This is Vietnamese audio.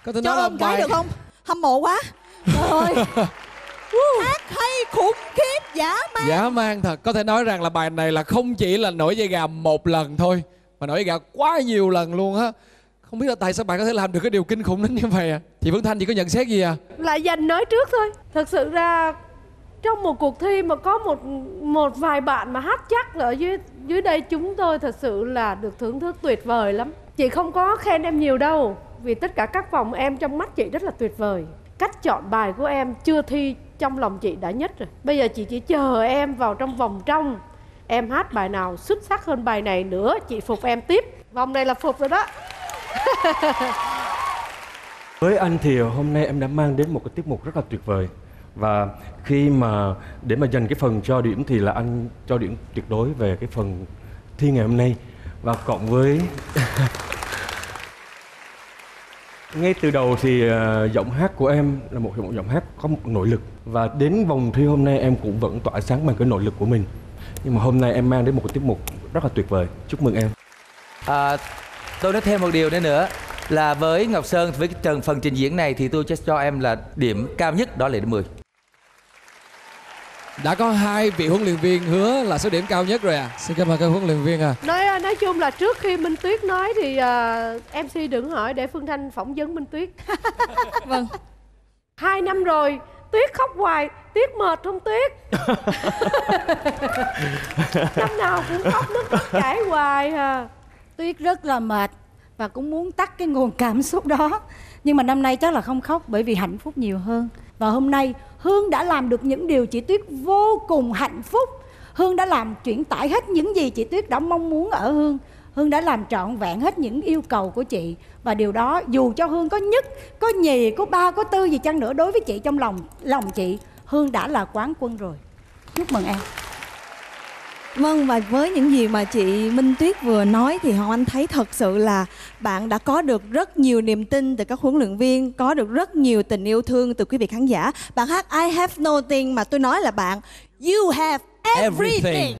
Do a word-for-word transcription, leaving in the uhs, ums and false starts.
Có thể cho nói là ôm cái bài... được không? Hâm mộ quá. Trời ơi. Hát hay khủng khiếp, dã man. Dã man thật. Có thể nói rằng là bài này là không chỉ là nổi da gà một lần thôi, mà nổi da gà quá nhiều lần luôn á. Không biết là tại sao bạn có thể làm được cái điều kinh khủng đến như vậy à? Chị Phương Thanh, chị có nhận xét gì à? Lại dành nói trước thôi. Thật sự ra trong một cuộc thi mà có một một vài bạn mà hát chắc ở dưới dưới đây, chúng tôi thật sự là được thưởng thức tuyệt vời lắm. Chị không có khen em nhiều đâu, vì tất cả các vòng em trong mắt chị rất là tuyệt vời. Cách chọn bài của em chưa thi trong lòng chị đã nhất rồi. Bây giờ chị chỉ chờ em vào trong vòng trong. Em hát bài nào xuất sắc hơn bài này nữa, chị phục em tiếp. Vòng này là phục rồi đó. Với anh thì hôm nay em đã mang đến một cái tiết mục rất là tuyệt vời. Và khi mà để mà dành cái phần cho điểm thì là anh cho điểm tuyệt đối về cái phần thi ngày hôm nay. Và cộng với ngay từ đầu thì uh, giọng hát của em là một giọng hát có một nội lực. Và đến vòng thi hôm nay em cũng vẫn tỏa sáng bằng cái nội lực của mình. Nhưng mà hôm nay em mang đến một cái tiết mục rất là tuyệt vời. Chúc mừng em. À, tôi nói thêm một điều nữa nữa là với Ngọc Sơn, với cái trần phần trình diễn này thì tôi sẽ cho em là điểm cao nhất, đó là điểm mười. Đã có hai vị huấn luyện viên hứa là số điểm cao nhất rồi à. Xin cảm ơn các huấn luyện viên à. Nói nói chung là trước khi Minh Tuyết nói thì uh, em xê đừng hỏi để Phương Thanh phỏng vấn Minh Tuyết. Vâng. Hai năm rồi Tuyết khóc hoài, Tuyết mệt không Tuyết? Năm nào cũng khóc nước mắt chảy hoài à. Tuyết rất là mệt và cũng muốn tắt cái nguồn cảm xúc đó. Nhưng mà năm nay chắc là không khóc bởi vì hạnh phúc nhiều hơn. Và hôm nay Hương đã làm được những điều chị Tuyết vô cùng hạnh phúc. Hương đã làm chuyển tải hết những gì chị Tuyết đã mong muốn ở Hương. Hương đã làm trọn vẹn hết những yêu cầu của chị. Và điều đó dù cho Hương có nhất, có nhì, có ba, có tư gì chăng nữa, đối với chị trong lòng lòng chị, Hương đã là quán quân rồi. Chúc mừng em. Vâng, và với những gì mà chị Minh Tuyết vừa nói thì Hoàng Anh thấy thật sự là bạn đã có được rất nhiều niềm tin từ các huấn luyện viên, có được rất nhiều tình yêu thương từ quý vị khán giả. Bạn hát I have nothing mà tôi nói là bạn You have everything, everything.